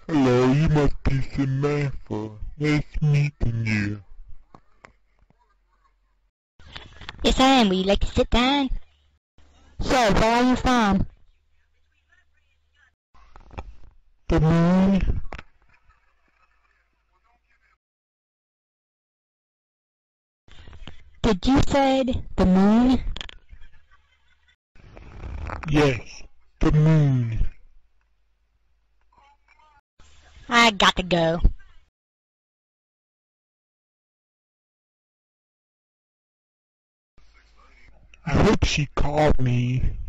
Hello, you must be Samantha. Nice meeting you. Yes, I am. Would you like to sit down? So, where are you from? The moon? Did you say the moon? Yes, the moon. I got to go. I hope she called me.